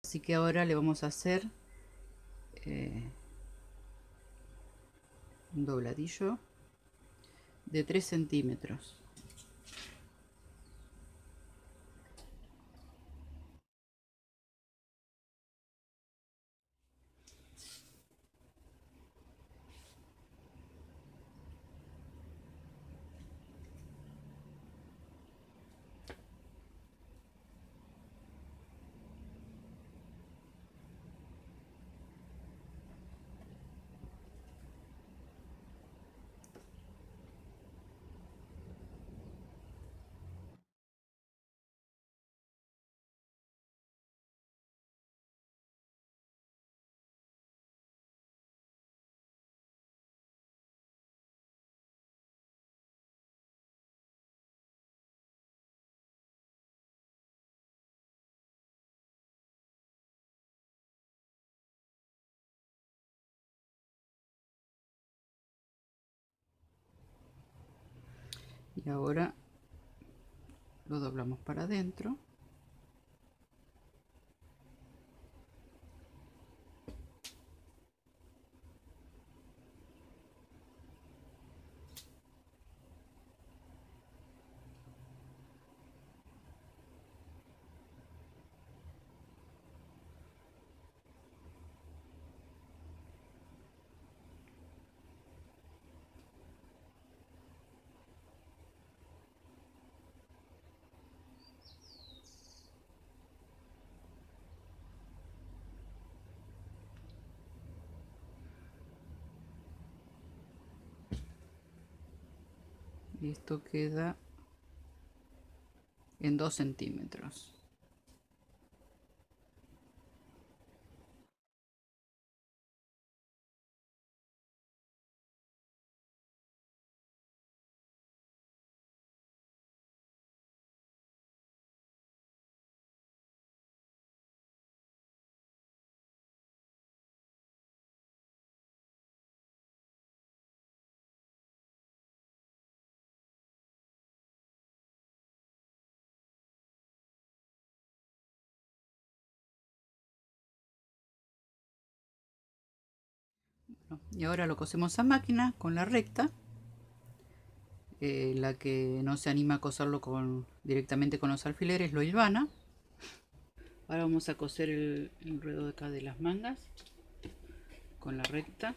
Así que ahora le vamos a hacer un dobladillo de 3 centímetros. Y ahora lo doblamos para adentro. Y esto queda en 2 centímetros. Y ahora lo cosemos a máquina con la recta. La que no se anima a coserlo directamente con los alfileres lo hilvana. Ahora vamos a coser el ruedo de acá de las mangas con la recta.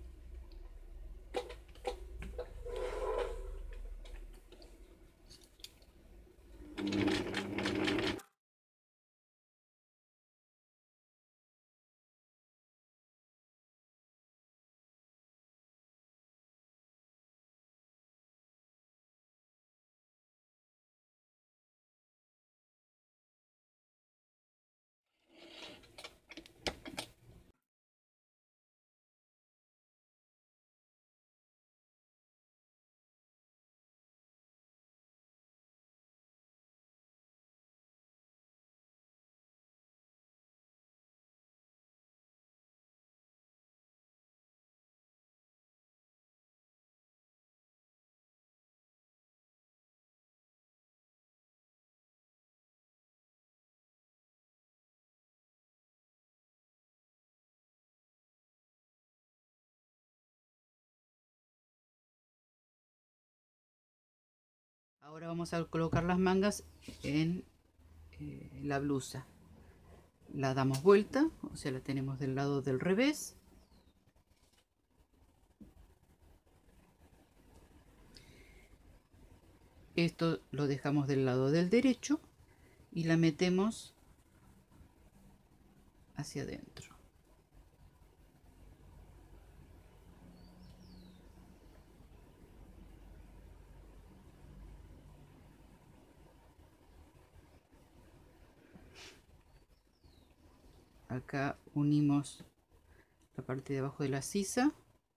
Ahora vamos a colocar las mangas en la blusa. La damos vuelta, o sea, la tenemos del lado del revés. Esto lo dejamos del lado del derecho y la metemos hacia adentro. Acá unimos la parte de abajo de la sisa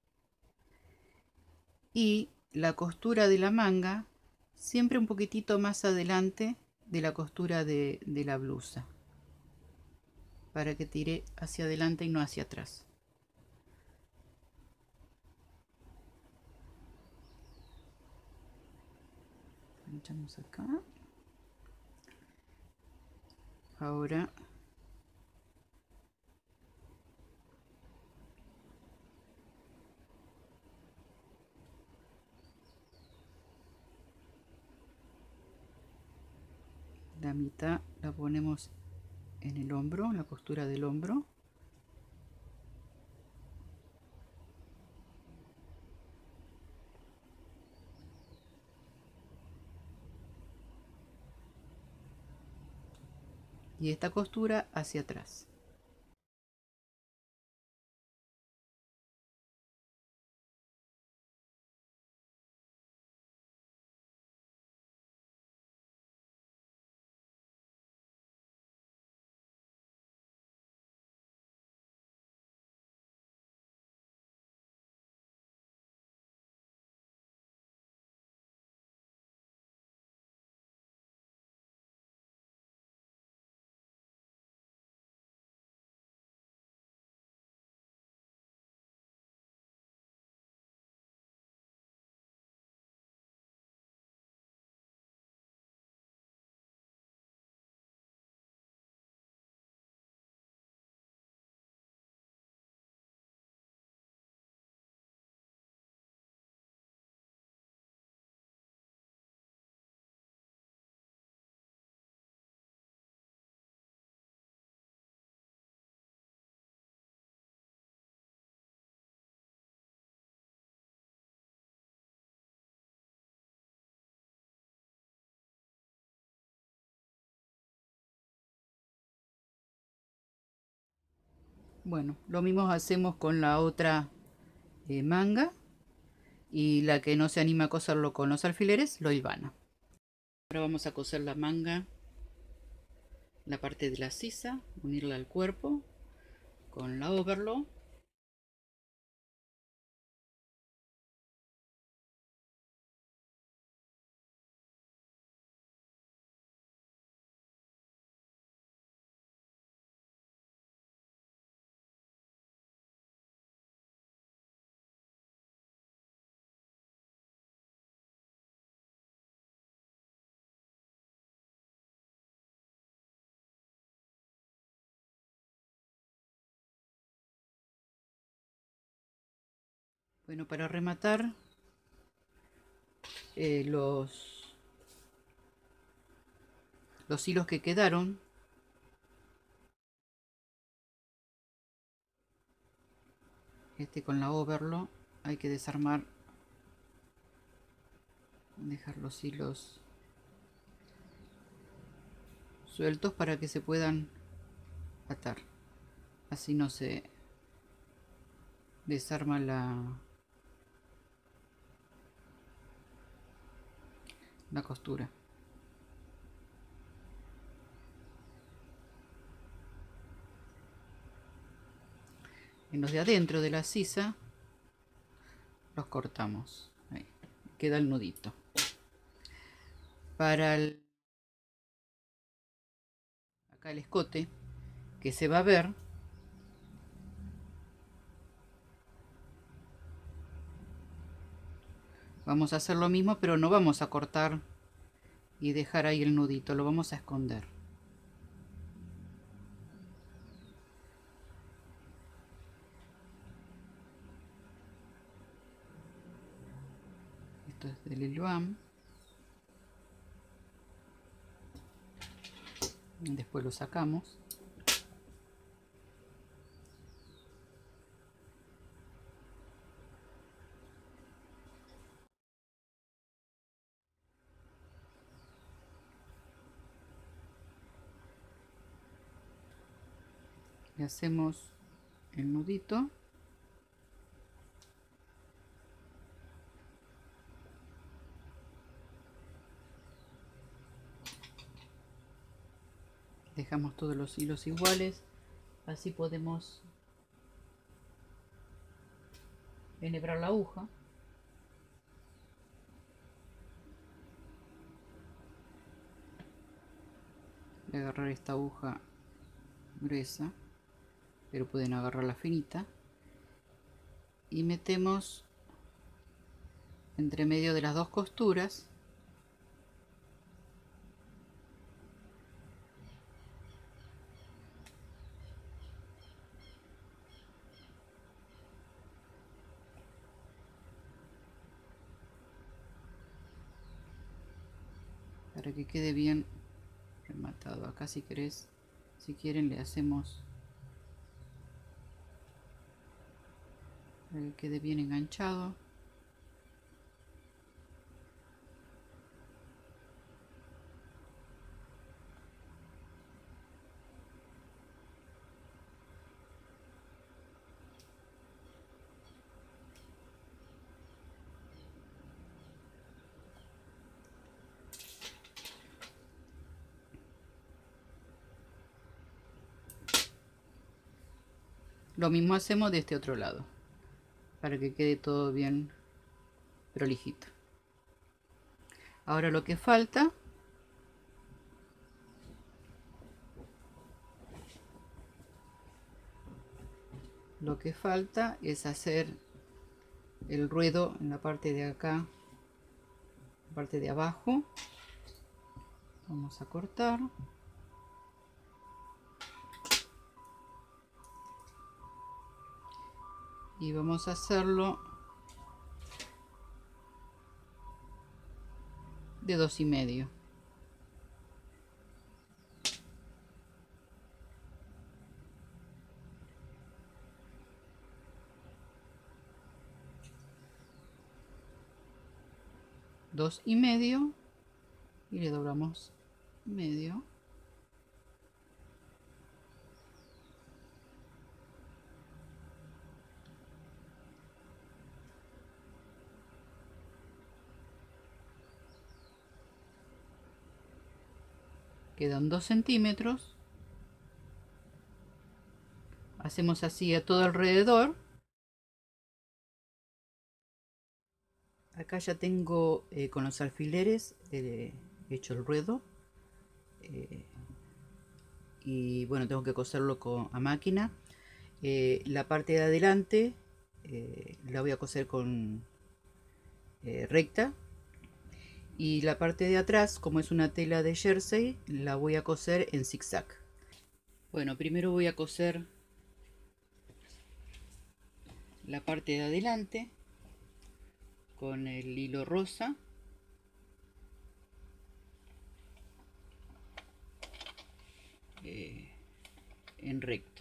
y la costura de la manga siempre un poquitito más adelante de la costura de la blusa, para que tire hacia adelante y no hacia atrás. Planchamos acá. Ahora La mitad la ponemos en el hombro, en la costura del hombro. Y esta costura hacia atrás. Bueno, lo mismo hacemos con la otra manga, y la que no se anima a coserlo con los alfileres lo hilvana. Ahora vamos a coser la manga, la parte de la sisa, unirla al cuerpo con la overlock. Bueno, para rematar los hilos que quedaron, con la overlock hay que desarmar, dejar los hilos sueltos para que se puedan atar. Así no se desarma la costura. En los de adentro de la sisa los cortamos. Ahí queda el nudito. Para acá el escote, que se va a ver, vamos a hacer lo mismo, pero no vamos a cortar y dejar ahí el nudito, lo vamos a esconder. Esto es del hilván. Después lo sacamos. Le hacemos el nudito. Dejamos todos los hilos iguales, así podemos enhebrar la aguja. Voy a agarrar esta aguja gruesa, pero pueden agarrar la finita, y metemos entre medio de las dos costuras para que quede bien rematado. atado. Acá si querés, si quieren le hacemos para que quede bien enganchado. Lo mismo hacemos de este otro lado, para que quede todo bien prolijito. Ahora lo que falta es hacer el ruedo en la parte de acá, la parte de abajo. Vamos a cortar. Y vamos a hacerlo de 2,5. Dos y medio, y le doblamos medio. Quedan 2 centímetros. Hacemos así a todo alrededor. Acá ya tengo con los alfileres hecho el ruedo. Y bueno, tengo que coserlo a máquina. La parte de adelante la voy a coser con recta. Y la parte de atrás, como es una tela de jersey, la voy a coser en zigzag. Bueno, primero voy a coser la parte de adelante con el hilo rosa. En recto.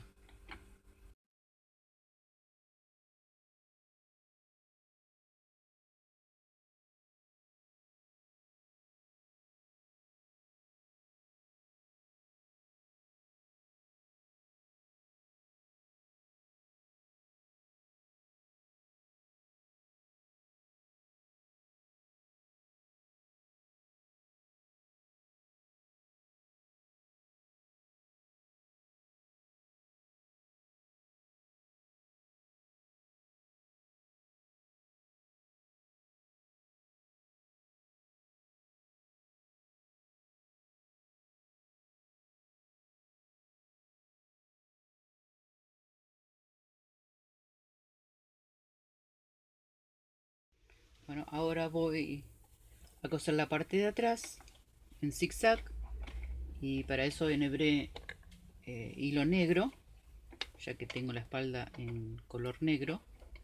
Bueno, ahora voy a coser la parte de atrás en zigzag, y para eso enhebré hilo negro, ya que tengo la espalda en color negro.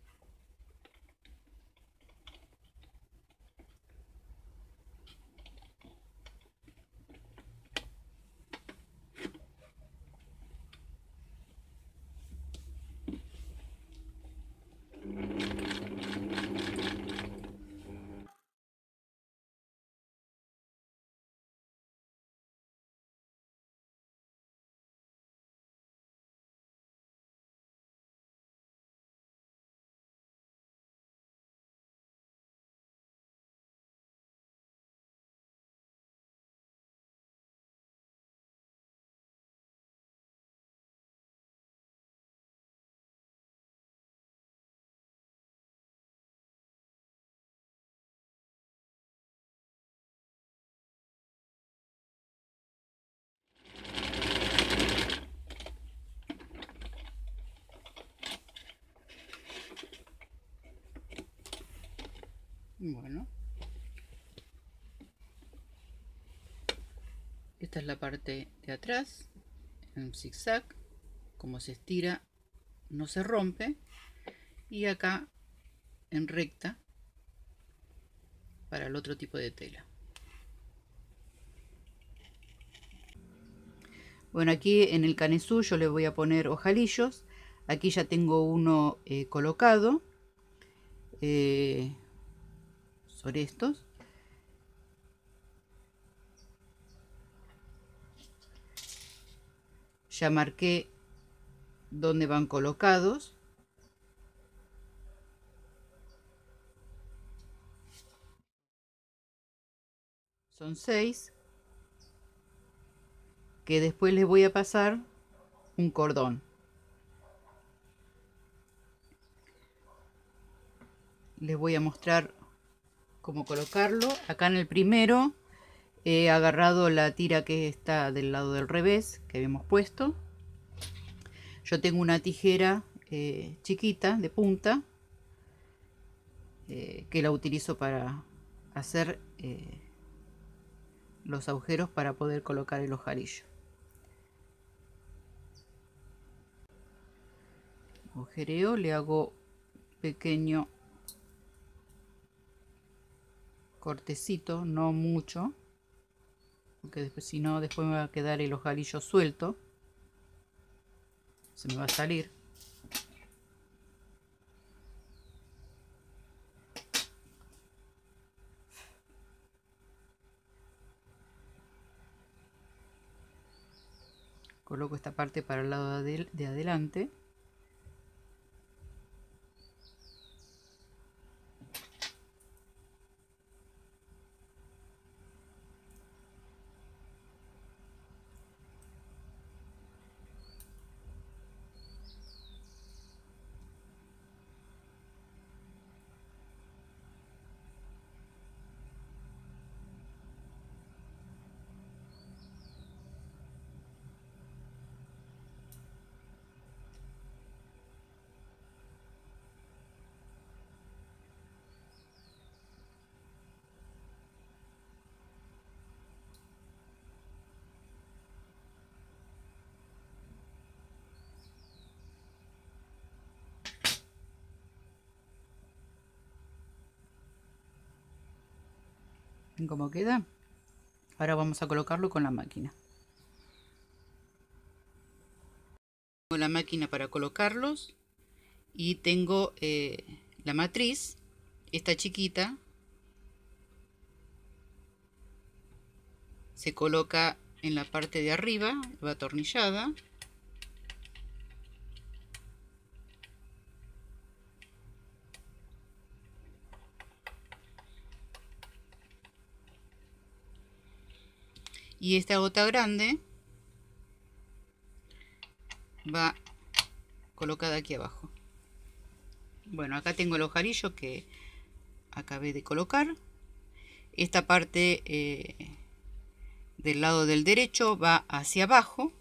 Bueno, esta es la parte de atrás en zigzag. Como se estira no se rompe, y acá en recta para el otro tipo de tela. Bueno, aquí en el canesú yo le voy a poner ojalillos. Aquí ya tengo uno colocado sobre estos. Ya marqué dónde van colocados. Son 6 que después les voy a pasar un cordón. Les voy a mostrar cómo colocarlo. Acá en el primero he agarrado la tira que está del lado del revés que habíamos puesto. Yo tengo una tijera chiquita de punta que la utilizo para hacer los agujeros para poder colocar el ojalillo. Agujereo, le hago pequeño cortecito, no mucho, porque después si no después me va a quedar el ojalillo suelto, se me va a salir. Coloco esta parte para el lado de adelante. ¿Ven cómo queda? Ahora vamos a colocarlo con la máquina. Tengo la máquina para colocarlos y tengo la matriz, esta chiquita, se coloca en la parte de arriba, va atornillada. Y esta gota grande va colocada aquí abajo. Bueno, acá tengo el ojalillo que acabé de colocar. Esta parte del lado del derecho va hacia abajo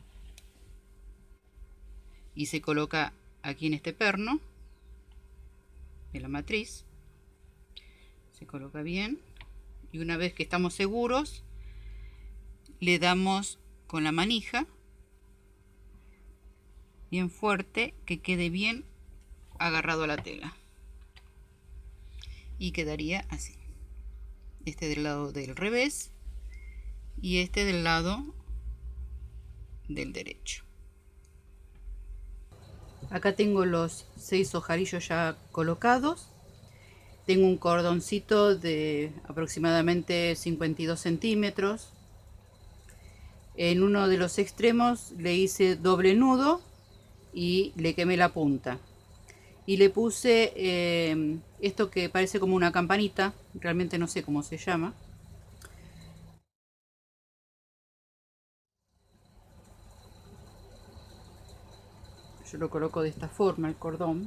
y se coloca aquí en este perno de la matriz. Se coloca bien y una vez que estamos seguros le damos con la manija bien fuerte que quede bien agarrado a la tela y quedaría así. Este del lado del revés y este del lado del derecho. Acá tengo los 6 ojalillos ya colocados. Tengo un cordoncito de aproximadamente 52 centímetros. En uno de los extremos le hice doble nudo y le quemé la punta. Y le puse esto que parece como una campanita, realmente no sé cómo se llama. Yo lo coloco de esta forma, el cordón.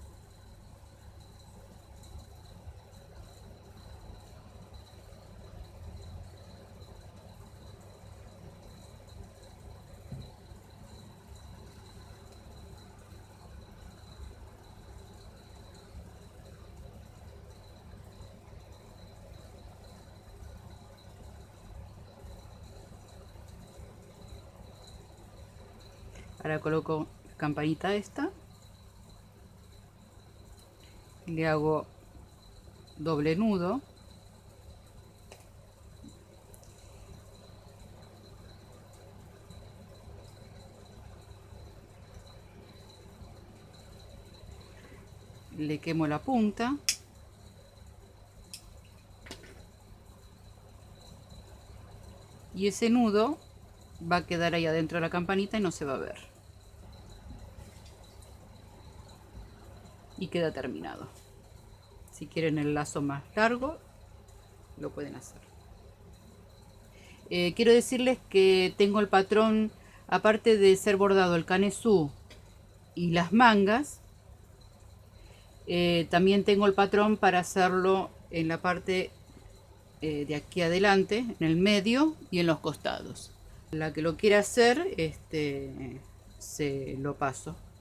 Ahora coloco la campanita esta. Le hago doble nudo. le quemo la punta. Y ese nudo va a quedar ahí adentro de la campanita y no se va a ver. Y queda terminado. Si quieren el lazo más largo, lo pueden hacer. Quiero decirles que tengo el patrón, aparte de ser bordado el canesú y las mangas, también tengo el patrón para hacerlo en la parte de aquí adelante, en el medio y en los costados. La que lo quiera hacer, se lo paso.